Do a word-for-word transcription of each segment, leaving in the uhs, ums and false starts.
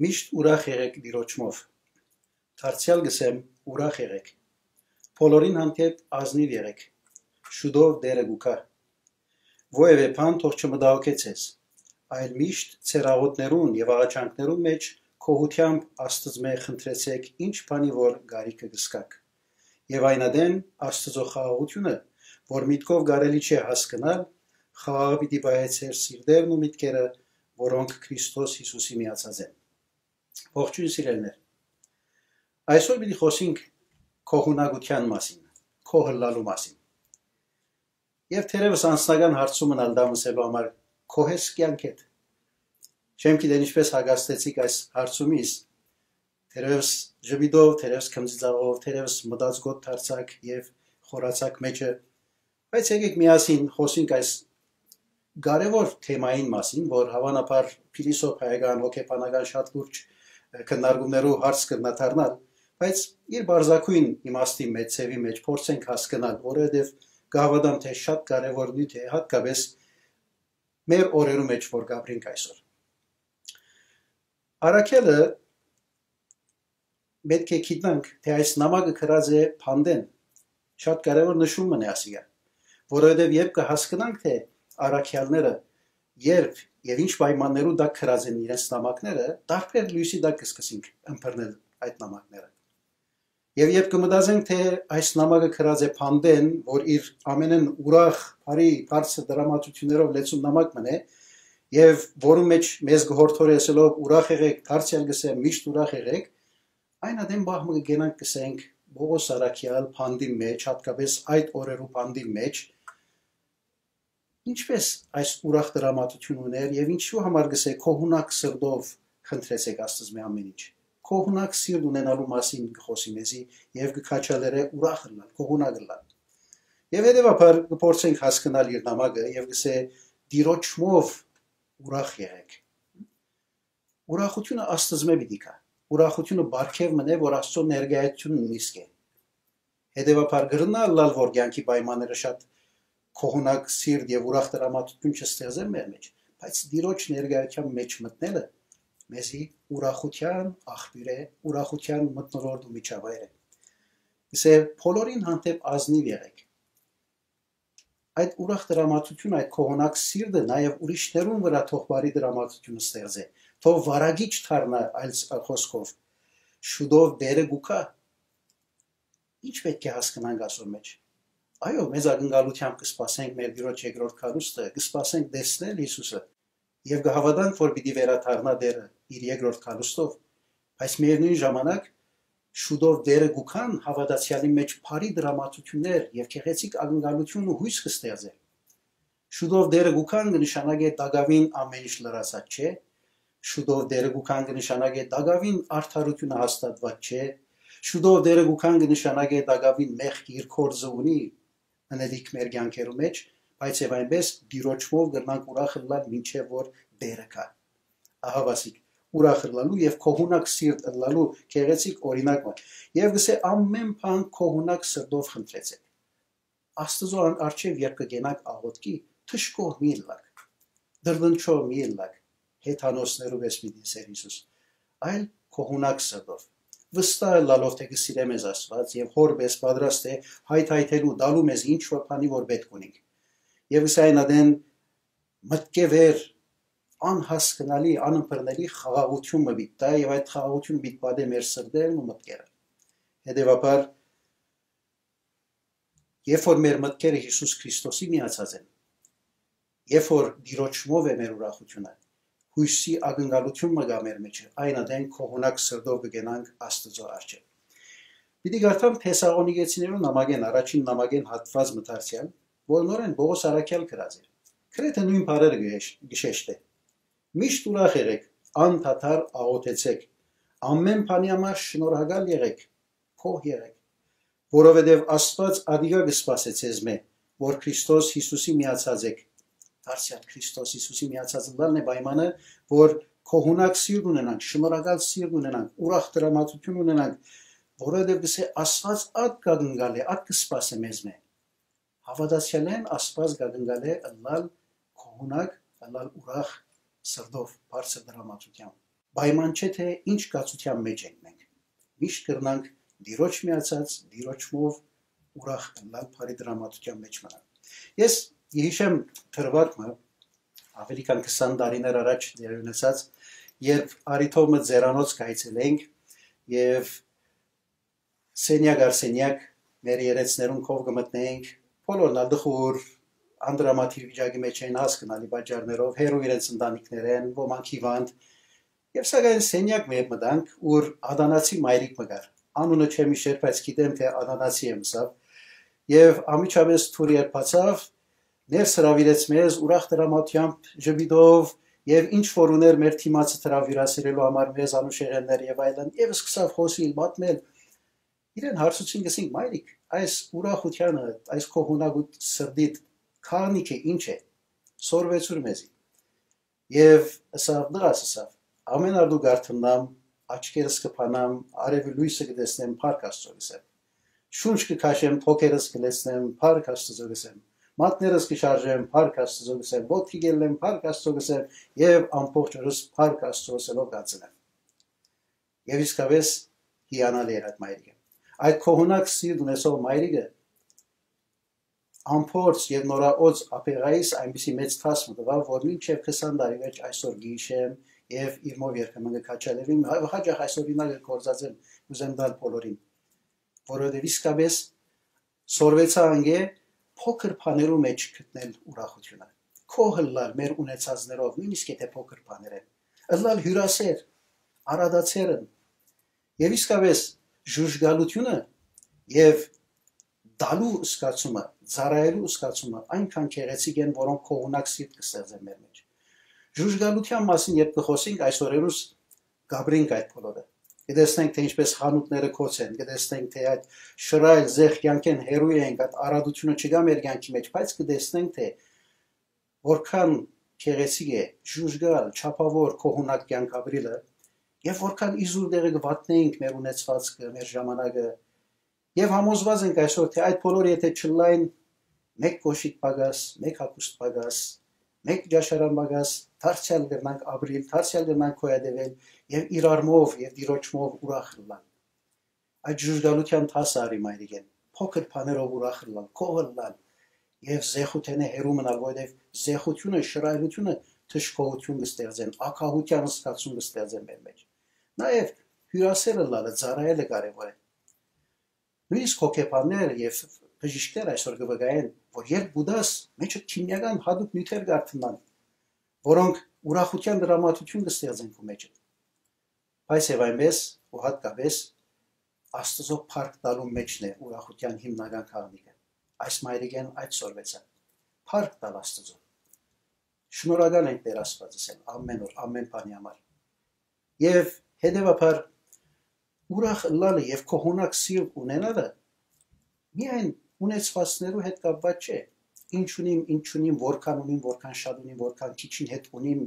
Միշտ ուրախ եղեք դիրոճմով, դարձյալ գսեմ ուրախ եղեք, բոլորին հանդեպ ազնիվ եղեք, շուտով դերը գուքա, որևէ բան թող չմտահոգե ձեզ, այլ միշտ ձեր աղոթներուն եւ աղաչանքներուն մեջ քոհությամբ Աստծմե խնդրեցեք ինչ բանի որ գարիքը գսկաք, եւ այնադեն Աստծո խաղաղությունը, որ միտքով կարելի չէ հասկանալ, խաղաղը պիտի բայեցեր սիրտերն ու միտքերը, որոնք Քրիստոս Հիսուսի միացած են։ Ողջույն սիրելիներ, այսօր պիտի խոսենք քոհունակության մասին, քոհլալու մասին։ Եվ թերևս անձնական հարցում մնալ դամսելու համար քոհես կյանքեդ։ Չեմ գիտեն ինչպես հագաստեցիք այս հարցումից, թերևս ժպիտով, թերևս քմծիծաղով, թերևս մտածգոտ դարձակ եւ խորացակ մեջը, բայց եկեք միասին խոսենք այս կարևոր թեմային մասին, որ հավանաբար փիլիսոփայական, հոգեբանական շատ լուրջ քննարկումներով հարց կրնաթարնալ, բայց իր բարձակույն իմաստի մեջ, ցևի մեջ փորձենք հասկանալ, որովհետև գավադամ թե շատ կարևոր նյութ է, հատկապես մեր օրերու մեջ որ գաբրինք այսօր։ Արաքելը պետք է գիտնանք, թե այս նամակը գրած է փանդեն, շատ կարևոր նշում մնե ասիգա, որովհետև երբ կհասկանանք, թե արաքյալները երբ եւ ինչ պայմաններով դա գրած են իրենց նամակները, տարբեր լույսի դա կսկսենք ըմբռնել այդ նամակները։ Եվ երբ կմտածենք, թե այս նամակը գրած է փանդեն, որ իր ամենն ուրախ, բարի, բարձր դրամատություններով լեցուն նամակ մնե, եւ որում մեջ մեզ գորթորեսելով ուրախ եղեք, դարձյալ գսեմ միշտ ուրախ եղեք, այն ադեմ բահմը կգենանք կսենք Բողոս արաքյալ փանդի մեջ, հատկապես այդ օրերու փանդի մեջ, ինչպես այս ուրախ դրամատություն ուներ եւ ինչու համար գսե քոհունակ սրտով խնդրեցեք Աստծո ամեն ինչ։ Քոհունակ սիրտ ունենալու մասին կխոսի մեզի եւ կքաչալերը ուրախ լինել, քոհունակ լինել։ Եվ հետեւաբար կփորձենք հասկանալ իր նամակը եւ գսե դիրոճմով ուրախ եղեք։ Ուրախությունը Աստծո պիտի կա։ Ուրախությունը բարգև մնե, որ Աստծո ներկայությունն նիսկ է։ Հետեւաբար գրնալ լալ որ կյանքի պայմանները շատ քոհունակ սիրտ եւ ուրախ դրամատություն չստեղծեն մեր մեջ, բայց դիրոջ ներկայության մեջ մտնելը մեզի ուրախության աղբյուր է, ուրախության մթնոլորտ ու միջավայր է։ Իսկ բոլորին հանդեպ ազնիվ եղեք։ Այդ ուրախ դրամատությունը, այդ քոհունակ սիրտը նաեւ ուրիշներուն վրա թող բարի դրամատություն ստեղծե, թող վարագիչ դառնա այլ խոսքով, շուտով դերը գուքա։ Ինչ պետք է հասկանանք այսօր մեջ։ Այո, մեզ ակնկալությամբ կսպասենք մեր դիրոջ երկրորդ քարուստը, կսպասենք տեսնել Հիսուսը եւ կհավատանք, որ պիտի վերադառնա դերը իր երկրորդ քարուստով, բայց միևնույն ժամանակ շուտով դերը գուքան հավատացյալի մեջ բարի դրամատություններ եւ քեղեցիկ ակնկալություն ու հույս կստեղծե։ Շուտով դերը գուքան կնշանակե դագավին ամեն ինչ լրացած չէ, շուտով դերը գուքան կնշանակե դագավին արդարությունը հաստատված չէ, շուտով դերը գուքան կնշանակե դագավին մեղք իր կորձը ունի անելիք մեր կյանքերու մեջ, բայց եւ այնպես դիրոճմով գրնանք ուրախ լինել մինչեւ որ դերը կա։ Ահա վասիկ ուրախ լինելու եւ քոհունակ սիրտ լինելու քեղեցիկ օրինակ մը։ Եվ գսե ամեն բան քոհունակ սրտով խնդրեցեք։ Աստծո արչեւ երբ կգենանք աղոթքի, թշկող մի լակ, դրդնչով մի լակ, հեթանոսներով էս մի դիսեր Հիսուս, այլ քոհունակ սրտով։ Վստահ լալով թե կսիրեմ ես Աստված եւ հորբես պատրաստ է հայթայթելու դալու մեզ ինչ որ բանի որ պետք ունենք։ Եվ սա այնադեն մտքեր անհասկանալի, անըմբռնելի խաղաղություն մը բիտա եւ այդ խաղաղությունը բիտ պատե մեր սրտերն ու մտքերը։ Հետեւաբար երբ որ մեր մտքերը Հիսուս Քրիստոսի միացած են, երբ որ դիրոճմով է մեր ուրախությունը, հույսի ակնկալություն մը գա մեր մեջ, այնադեն քոհունակ սրտով կգենանք Աստծո առջև։ Պիտի գարտամ Թեսաղոնիկեցիներու նամակեն առաջին նամակեն հատված մտարցիալ, որ նորեն Բողոս արաքյալ գրած էր։ Քրեթե նույն բառերը գշեշտ է։ Միշտ ուրախ եղեք, անդադար աղոթեցեք, ամեն բանի համար շնորհակալ եղեք, քոհ եղեք, որովհետև Աստված ադիգա կսպասե ձեզ մե, որ Քրիստոս Հիսուսի միացած եք։ Դարձյալ Քրիստոս Հիսուսի միացած լինելն է պայմանը, որ քոհունակ սիրտ ունենանք, շնորհակալ սիրտ ունենանք, ուրախ դրամատություն ունենանք, որովհետև գսե Աստված ատ կանգնալ է, ատ կսպասե մեզ մե։ Հավատացյալեն Աստված կանգնալ է ըլլալ քոհունակ, ըլլալ ուրախ սրտով, բարձր դրամատությամբ։ պայման չէ թե ինչ կացության մեջ ենք մենք։ Միշտ կրնանք դիրոջ միացած, դիրոջմով ուրախ լալ բարի դրամատության մեջ մնալ։ Ես հիշեմ թրվարկը ավելի քան քսան տարիներ առաջ դեր ունեցած, երբ Արիթոմը ձերանոց կայցելենք եւ սենյակ արսենյակ մեր երեցներուն քով կմտնենք, բոլորն ալ դխուր անդրամատիկ վիճակի մեջ են հասկանալի բաժարներով, հերո իրենց ընտանիքներ են, ոմանք հիվանդ, եւ սակայն սենյակ մեր մտանք, ուր ադանացի մայրիկ մգար, անունը չեմ իշեր, բայց գիտեմ թե ադանացի եմ սավ, եւ ամիջապես թուրի երբացավ, ներս հրավիրեց մեզ ուրախ դրամատությամբ, ժպիտով եւ ինչ որ ուներ մեր թիմացը հրավիրասիրելու համար մեզ անուշեղեններ եւ այլն, եւ սկսավ խոսիլ, մատնել, իրեն հարցուցին գսինք մայրիկ, այս ուրախությանը, այս քո հունագուտ սրդիտ քարնիքը ինչ է, սորվեցուր մեզի, եւ ասավ դրաս ասավ, ամեն արդու գարթնամ, աչքերս կփանամ, արևի լույսը կտեսնեմ, փառք Աստծո գսեմ, շունչ կքաշեմ, փոքերս կլեցնեմ, փառք Աստծո գսեմ, մատներս կշարժեմ, փառք Աստծո գսեմ, ոտքի գելեմ, փառք Աստծո գսեմ, եւ ամբողջ օրս փառք Աստծո ասելով գացնեմ։ Եվ իսկապես հիանալի էր այդ մայրիկը։ Այդ քոհունակ սիրտ ունեցող մայրիկը ամփորձ եւ նորաոց ապերայիս այնպիսի մեծ թասմ տվավ, որ մինչեւ քսան տարի մեջ այսօր գիշեմ եւ իր մով երբեմն կաչալերին, հաջող այսօր ինալ կորզածեմ ուզեմ դալ բոլորին, որովհետեւ իսկապես սորվեցա անգե փոքր բաներու մեջ գտնել ուրախությունը։ Քո հլալ մեր ունեցածներով, նույնիսկ եթե փոքր բաներ են, ըլլալ հյուրասեր, արադացերն եւ իսկապես ժուժգալությունը եւ դալու սկացումը, ծառայելու սկացումը այնքան քեղեցիկ են, որոնք քողունակ սիրտ կստեղծեն մեր մեջ։ Ժուժգալության մասին երբ կխոսենք այսօրերուս գաբրենք այդ բոլորը։ Կտեսնենք թե ինչպես խանութները քոց են, կտեսնենք թե այդ շռայլ զեղ կյանքեն հերույ են, այդ արադությունը չգա մեր կյանքի մեջ, բայց կտեսնենք թե որքան քեղեցիկ է ժուժգալ, չափավոր քողունակ կյանք ապրելը, եւ որքան իզուր դերը կվատնենք մեր ունեցվածքը, մեր ժամանակը, եւ համոզված ենք այսօր թե այդ բոլորը եթե չլայն մեկ կոշիկ պագաս, մեկ հագուստ պագաս, մեկ ջաշարան պագաս, դարձյալ կրնանք ապրիլ, դարձյալ կրնանք քոյադեվել եւ իրարմով եւ դիրոճմով ուրախ լալ։ Այդ ժուժգալության թասարի մայրիկեն, փոքր բաներով ուրախ լալ, քողլալ եւ զեխութենը հերու մնալ, որովհետեւ զեխությունը, շռայլությունը թշկողություն կստեղծեն, ակահության սկացում կստեղծեն մեր մեջ։ Նաեւ հյուրասերը լալը, ծառայելը կարեւոր է։ Նույնիսկ հոգեբաններ եւ բժիշկներ այսօր կվգայեն, որ երբ բուդաս մեջը քիմիական հadoop նյութեր գարտնան, որոնք ուրախության դրամատություն կստեղծեն քո մեջը։ Բայց եւ այնպես ու հատկապես Աստծո փառք տալու մեջն է ուրախության հիմնական քարնիկը։ Այս մայրիկեն այդ սորվեցա։ Փառք տալ Աստծո։ Շնորհակալ ենք Տեր Աստվածը ամեն օր, ամեն բանի համար։ Եվ հետեւաբար ուրախ լալը եւ քոհունակ սիրտ ունենալը միայն ունեցվածներու հետ կապված չէ։ Ինչ ունիմ, ինչ ունիմ, որքան ունիմ, որքան շատ ունիմ, որքան քիչին հետ ունիմ,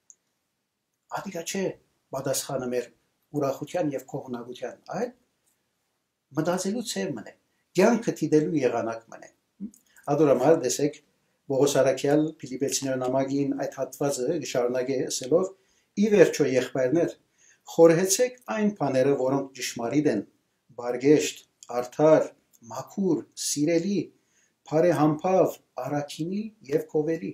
ադիգա չէ պատասխանը մեր ուրախության եւ քոհունակության, այլ մտածելու ցեվն է, կյանքը դիտելու եղանակ մնե։ Ադորամալ դեսեք Պողոս Արաքյալ Ֆիլիպեցիներ նամակին այդ հատվածը շարունակե ասելով՝ ի վերջո եղբայրներ, խորհեցեք այն բաները, որոնք ճշմարիտ են, բարգեշտ, արդար, մաքուր, սիրելի, բարեհամբավ, առաքինի եւ քովերի։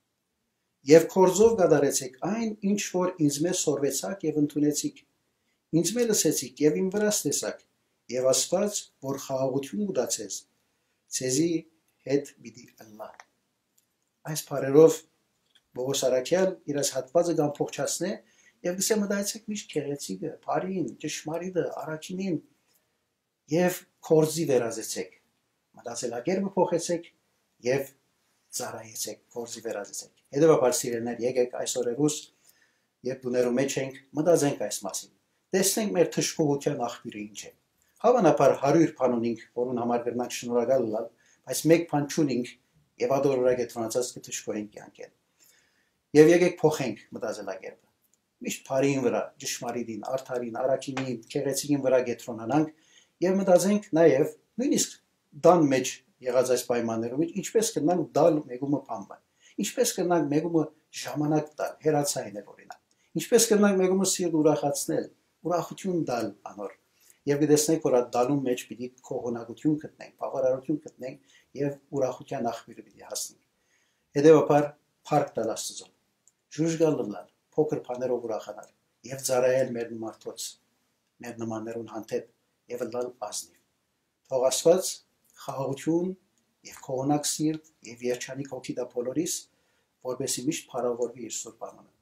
Եվ կորձով կատարեցեք այն, ինչ որ ինձ մեզ սորվեցաք եւ ընդունեցիք։ Ինձ մեզ լսեցիք եւ իմ վրաս տեսաք, եւ Աստված, որ խաղաղություն կդացես, ցեզի հետ պիտի ըլլա։ Այս բարերով Պողոս Արաքյալ իր հատվածը կամփոխչացնե եւ գսե մտածեք միշտ քեղեցիկը, բարին, ճշմարիտը, առաքինին եւ կորձի վերածեցեք։ Մտածելակերպը փոխեցեք եւ ծառայեցեք, կորձի վերածեցեք։ Հետևաբար սիրելիներ, եկեք այսօրերուս երբ դուներու մեջ ենք, մտածենք այս մասին։ Տեսնենք մեր թշկողության աղբյուրը ինչ է։ Հավանաբար հարյուր բան ունենք, որուն համար կրնանք շնորհակալ լինել, բայց մեկ բան չունենք եւ ադորորակ եթրանացած կթշկոհենք կյանքեն։ Եվ եկեք փոխենք մտածելակերպը։ Միշտ բարին վրա, ճշմարիտին, արդարին, առաքինին, քեղեցիկին վրա գետրոնանանք եւ մտածենք նաեւ նույնիսկ դան մեջ եղած այս պայմաններում ինչպես կնանք դալ մեգումը փամբա։ Ինչպես կնանք մեգումը ժամանակ տալ, հերացային է օրինակ։ Ինչպես կրնանք մեկումը սիրտ ուրախացնել, ուրախություն տալ անոր։ Եվ գտեսնենք, որ այդ դալու մեջ պիտի քողոնակություն գտնենք, բավարարություն գտնենք եւ ուրախության աղբյուրը պիտի հասնենք։ Հետևաբար փառք տալ Աստծուն, ժուժ գալնալ, փոքր բաներով ուրախանալ եւ ծառայել մեր մարդոց, մեր նմաններուն հանդեպ եւ լալ ազնիվ։ Թող Աստված խաղաղություն եւ քողոնակ սիրտ եւ երջանիկ հոգի տա բոլորիս, որովհետեւ միշտ փառավորվի իր սուրբ անունը։